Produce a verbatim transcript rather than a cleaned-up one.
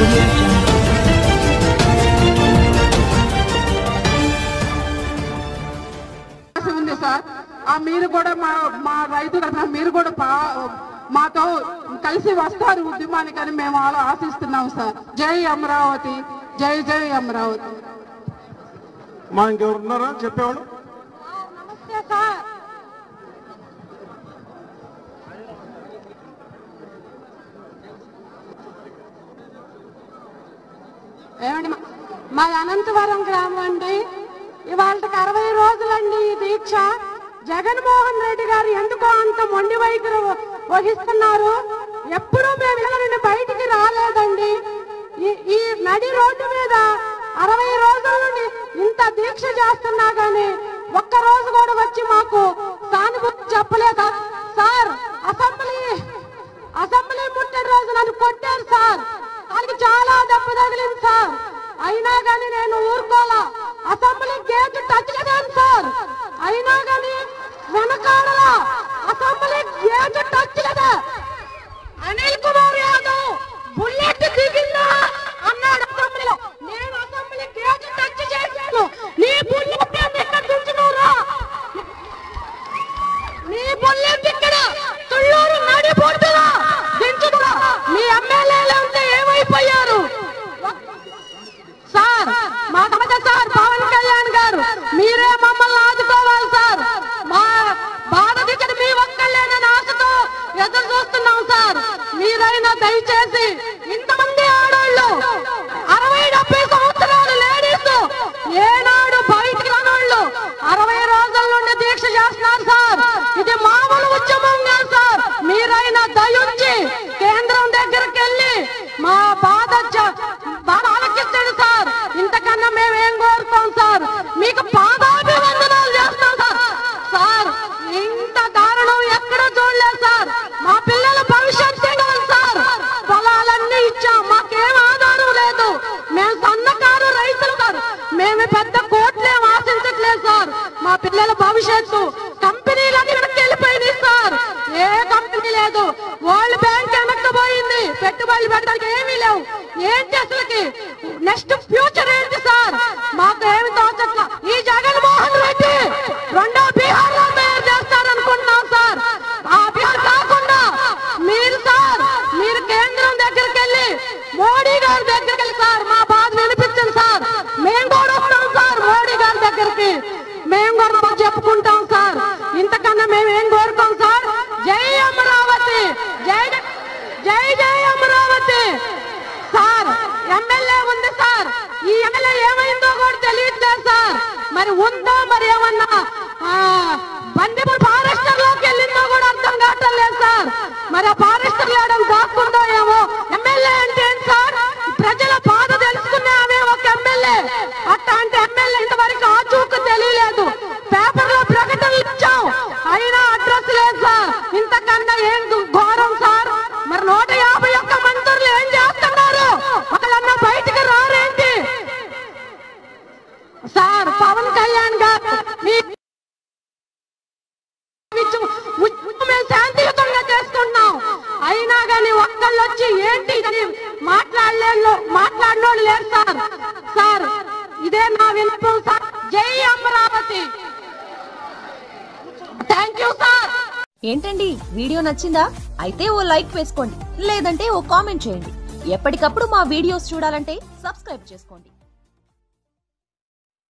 ఉంది సార్. ఆ మీరు కూడా మా మా రైతు తరఫున మీరు కూడా మాతో కలిసి వస్తారు ఉద్యమానికి అని మేము అలా ఆశిస్తున్నాం సార్. జై అమరావతి, జై జై అమరావతి. మా ఇంకెవరు ఉన్నారా చెప్పేవాళ్ళు? నమస్తే సార్. ఏమండి, మాది అనంతవరం గ్రామం అండి. ఇవాళకి అరవై రోజులండి ఈ దీక్ష. జగన్మోహన్ రెడ్డి గారు ఎందుకో అంత మొండి వైఖరి వహిస్తున్నారు. ఎప్పుడూ మేము ఇలా నుండి బయటికి రాలేదండి. ఈ నడి రోడ్డు మీద అరవై రోజుల నుండి ఇంత దీక్ష చేస్తున్నా గానీ ఒక్క రోజు కూడా వచ్చి మాకు సానుభూతి చెప్పలేదు సార్. అసెంబ్లీ అసెంబ్లీ ముట్టడి రోజు నన్ను కొట్టారు సార్. దానికి చాలా దెబ్బ తగిలింది సార్. అయినా గానీ నేను ఊరుకోలా. అసెంబ్లీ గేట్ టచ్ చేశాను సార్. అయినా గానీ వెనకాల అసెంబ్లీ గేట్ టచ్ లేదా. అనిల్ కుమార్ యాదవ్ బుల్లెట్ దిగిందా అన్నాడు అసెంబ్లీలో. నేను అసెంబ్లీ గేట్ టచ్ చేశాను. నీ బుల్లెట్ ఎక్కడ దించినవురా? నీ బుల్లెట్ ఇక్కడ తుళ్ళూరు నడి బొడ్డులా దించుదా? మీ ఎమ్మెల్యేలు అంతా ఏమైపోయారు సార్? మా సమస్య సార్ పవన్ కళ్యాణ్ గారు మీరే మమ్మల్ని ఆదుకోవాలి సార్. మా బాధ దిక్కడ మీ ఒక్కళ్ళేనని ఆశతో ఎదురు చూస్తున్నాం సార్. మీరైనా దయచేసి ఇంతమంది ఆడవాళ్ళు అరవై డెబ్బై సంవత్సరాలు లేడీస్ ఏనాడు బయటికి రానోళ్ళు అరవై రోజుల నుండి దీక్ష చేస్తున్నారు సార్. ఇది మామూలు ఉద్యమం కాదు సార్. మీరైనా దయుంచి కేంద్రం దగ్గరికి వెళ్ళి మా బాధ బాధ ఆలకించండి సార్. ఇంతకన్నా మేమేం కోరుతాం సార్? మీకు పాదాభివందనాలు చేస్తాం సార్. సార్ ఇంత దారుణం ఎక్కడో చూడలేదు సార్. మా పిల్లల భవిష్యత్తు సార్. పొలాలన్నీ ఇచ్చాం, మాకేం ఆధారం లేదు. మేము సన్నకారు రైతులు సార్. మేము పెద్ద కోట్లేం ఆశించట్లేదు సార్. మా పిల్లల భవిష్యత్తు కంపెనీలన్నీ వెనక్కి వెళ్ళిపోయినాయి సార్. ఏ కంపెనీ లేదు. వరల్డ్ బ్యాంక్ వెనక్కి పోయింది. పెట్టుబడులు పెట్టడానికి ఏమీ లేవు. ఏంటి అసలుకి నెక్స్ట్ ఫ్యూచర్ ఏంటి సార్? మాకు ఏమి తోచట్ల. ఈ జగన్మోహన్ రెడ్డి రెండో బీహార్ లో తయారు చేస్తారనుకుంటున్నాం సార్. ఆ బీహార్ కాకుండా మీరు సార్ మీరు కేంద్రం దగ్గరికి వెళ్ళి మోడీ గారి దగ్గరికి వెళ్ళి సార్ మా బాధ వినిపించండి సార్. మేము కూడా వస్తాం సార్ మోడీ గారి దగ్గరికి. మేము కూడా చెప్పుకుంటాం సార్. ఇంతకన్నా మేము ఏం కోరుకోం సార్. జై అమరావతి, జై జై జై అమరావతి సార్. ఎమ్మెల్యే ఉంది సార్. ఈ ఎమ్మెల్యే ఏమైందో కూడా తెలియట్లేదు సార్. మరి ఉందో మరి ఏమన్నా బండిపూర్ ఫారెస్టర్ లోకి వెళ్ళిందో కూడా అర్థం కావటం లేదు సార్. మరి ఆ ఫారెస్టర్ లేడం దాక్కుందో ఏమో. ఎమ్మెల్యే అంటే ఏంటి సార్? ప్రజల బాధ తెలుసుకునే ఆమె ఒక ఎమ్మెల్యే. అట్లాంటి ఎమ్మెల్యే ఇంతవరకు ఆ చూకు తెలియలేదు. పేపర్ లో ప్రకటనలు ఇచ్చాం, అయినా అడ్రస్ లేదు సార్. ఇంతకన్నా ఏం ఘోరం సార్? మరి నూట యాభై ఒక్క మంత్రులు ఏం చేస్తున్నారు? వాళ్ళన్నా బయటికి రారేంటి సార్? పవన్ కళ్యాణ్ గారు మేము శాంతియుతంగా చేసుకుంటున్నాం. అయినా కానీ ఒక్కళ్ళు వచ్చి ఏంటి మాట్లాడలే మాట్లాడినోళ్ళు లేరు సార్. సార్ ఇదే నా విన్నపం సార్. జై అమరావతి. Thank you sir. ఏంటండి వీడియో నచ్చిందా? అయితే ఓ లైక్ వేసుకోండి, లేదంటే ఓ కామెంట్ చేయండి. ఎప్పటికప్పుడు మా వీడియోస్ చూడాలంటే సబ్స్క్రైబ్ చేసుకోండి.